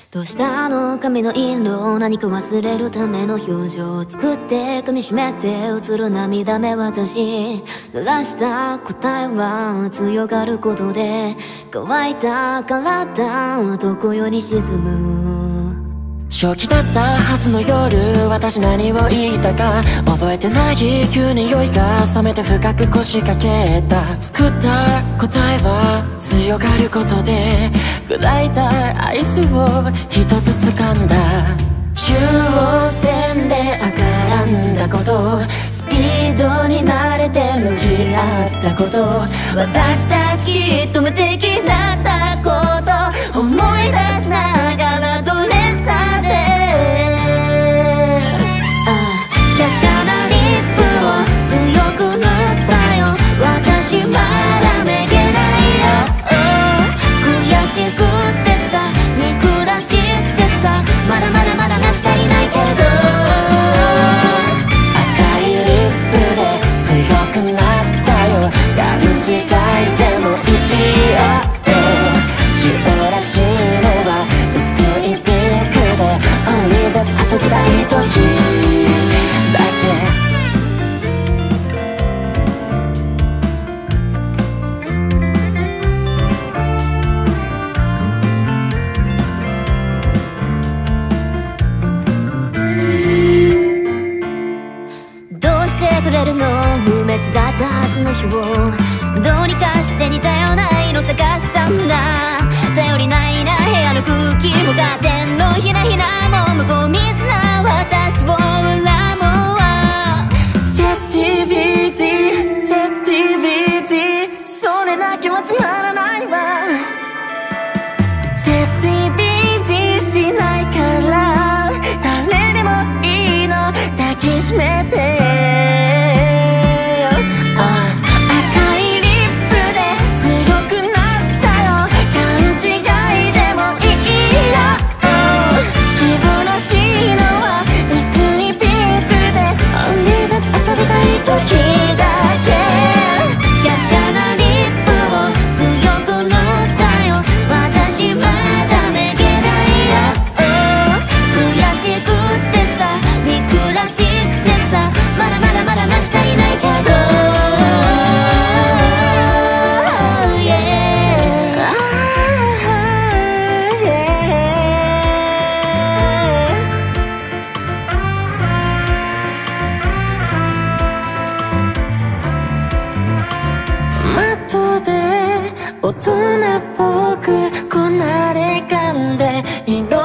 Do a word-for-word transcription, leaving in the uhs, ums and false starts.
どうしたの髪の色、何か忘れるための表情作って噛みしめて映る涙目、私濡らした答えは強がることで乾いた体は常世に沈む。 正気だったはずの夜、私何を言いたか覚えてない。急に酔いが覚めて深く腰掛けた。作った答えは強がることで砕いたアイスを一つ掴んだ。 中央線で赤らんだこと、スピードに慣れて向き合ったこと、私たちきっと無敵だったこと思い出しながらどれさで、ああ華奢なリップを強く塗ったよ。私まだめげないよ、悔しくてさ憎らしくてさ、まだまだまだ泣き足りないけど、 赤いリップで強くなったよ。勘違いでもいいよ、塩らしいのは薄いピンクで鬼で遊びたい時だけ。 くれるの不滅だったはずの日をどうにかして似たような色探したんだ。頼りないな部屋の空気もカーテンのひなひなも向こう水な私を恨むわ。 ゼッティービージー ゼッティービージー それだけはつまらないわ。 ゼッティービージー しないから誰でもいいの抱きしめて。大人っぽくこなれ噛んで色